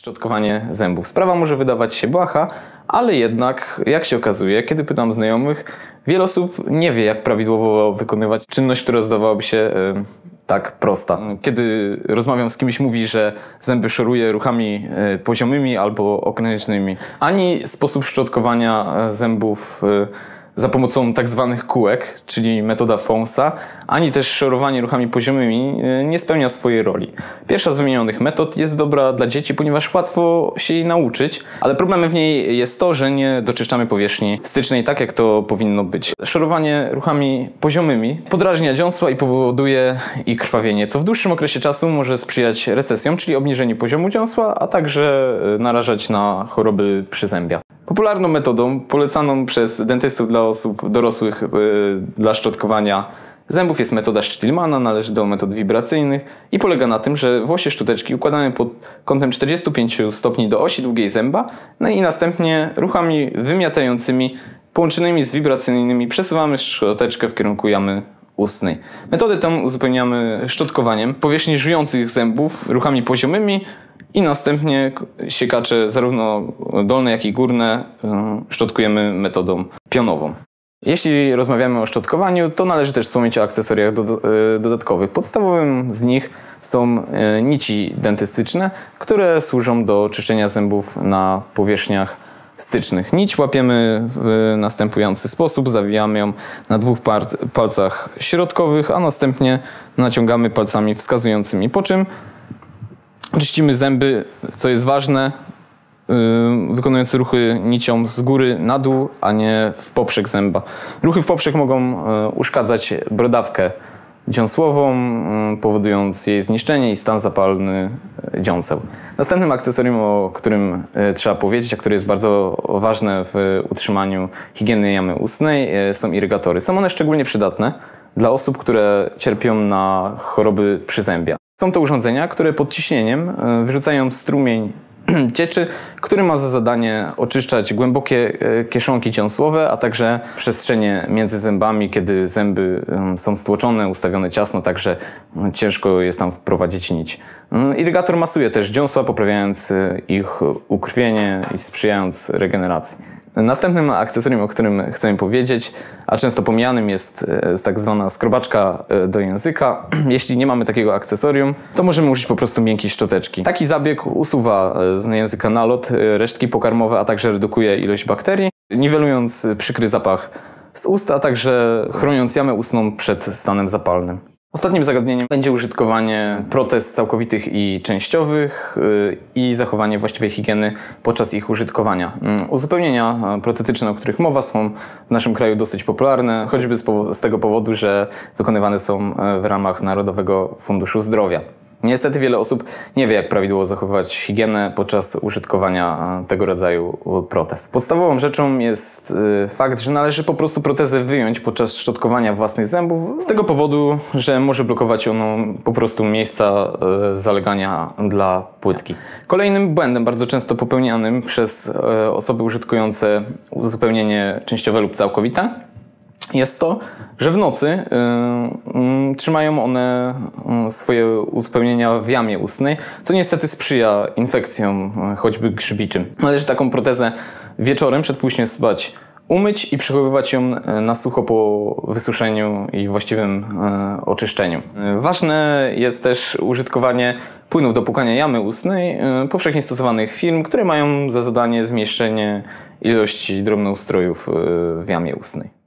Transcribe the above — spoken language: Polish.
Szczotkowanie zębów. Sprawa może wydawać się błaha, ale jednak, jak się okazuje, kiedy pytam znajomych, wiele osób nie wie, jak prawidłowo wykonywać czynność, która zdawałaby się tak prosta. Kiedy rozmawiam z kimś, mówi, że zęby szoruje ruchami poziomymi albo okrężnymi. Ani sposób szczotkowania zębów za pomocą tak zwanych kółek, czyli metoda Fonsa, ani też szorowanie ruchami poziomymi nie spełnia swojej roli. Pierwsza z wymienionych metod jest dobra dla dzieci, ponieważ łatwo się jej nauczyć, ale problemem w niej jest to, że nie doczyszczamy powierzchni stycznej tak, jak to powinno być. Szorowanie ruchami poziomymi podrażnia dziąsła i powoduje ich krwawienie, co w dłuższym okresie czasu może sprzyjać recesjom, czyli obniżeniu poziomu dziąsła, a także narażać na choroby przyzębia. Popularną metodą, polecaną przez dentystów dla osób dorosłych dla szczotkowania zębów jest metoda Stillmana, należy do metod wibracyjnych i polega na tym, że włosie szczoteczki układamy pod kątem 45 stopni do osi długiej zęba, no i następnie ruchami wymiatającymi połączonymi z wibracyjnymi przesuwamy szczoteczkę w kierunku jamy ustnej. Metodę tę uzupełniamy szczotkowaniem powierzchni żujących zębów ruchami poziomymi i następnie siekacze zarówno dolne, jak i górne szczotkujemy metodą pionową. Jeśli rozmawiamy o szczotkowaniu, to należy też wspomnieć o akcesoriach dodatkowych. Podstawowym z nich są nici dentystyczne, które służą do czyszczenia zębów na powierzchniach stycznych. Nić łapiemy w następujący sposób, zawijamy ją na dwóch palcach środkowych, a następnie naciągamy palcami wskazującymi, po czym czyścimy zęby, co jest ważne, wykonując ruchy nicią z góry na dół, a nie w poprzek zęba. Ruchy w poprzek mogą uszkadzać brodawkę dziąsłową, powodując jej zniszczenie i stan zapalny dziąseł. Następnym akcesorium, o którym trzeba powiedzieć, a które jest bardzo ważne w utrzymaniu higieny jamy ustnej, są irygatory. Są one szczególnie przydatne dla osób, które cierpią na choroby przyzębia. Są to urządzenia, które pod ciśnieniem wyrzucają strumień cieczy, który ma za zadanie oczyszczać głębokie kieszonki dziąsłowe, a także przestrzenie między zębami, kiedy zęby są stłoczone, ustawione ciasno, także ciężko jest tam wprowadzić nić. Irygator masuje też dziąsła, poprawiając ich ukrwienie i sprzyjając regeneracji. Następnym akcesorium, o którym chcę powiedzieć, a często pomijanym, jest tak zwana skrobaczka do języka. Jeśli nie mamy takiego akcesorium, to możemy użyć po prostu miękkiej szczoteczki. Taki zabieg usuwa z języka nalot, resztki pokarmowe, a także redukuje ilość bakterii, niwelując przykry zapach z ust, a także chroniąc jamę ustną przed stanem zapalnym. Ostatnim zagadnieniem będzie użytkowanie protez całkowitych i częściowych i zachowanie właściwej higieny podczas ich użytkowania. Uzupełnienia protetyczne, o których mowa, są w naszym kraju dosyć popularne, choćby z tego powodu, że wykonywane są w ramach Narodowego Funduszu Zdrowia. Niestety wiele osób nie wie, jak prawidłowo zachowywać higienę podczas użytkowania tego rodzaju protez. Podstawową rzeczą jest fakt, że należy po prostu protezę wyjąć podczas szczotkowania własnych zębów, z tego powodu, że może blokować ono po prostu miejsca zalegania dla płytki. Kolejnym błędem, bardzo często popełnianym przez osoby użytkujące uzupełnienie częściowe lub całkowite, jest to, że w nocy trzymają one swoje uzupełnienia w jamie ustnej, co niestety sprzyja infekcjom, choćby grzybiczym. Należy taką protezę wieczorem przed pójściem spać umyć i przechowywać ją na sucho po wysuszeniu i właściwym oczyszczeniu. Ważne jest też użytkowanie płynów do płukania jamy ustnej, powszechnie stosowanych firm, które mają za zadanie zmniejszenie ilości drobnoustrojów w jamie ustnej.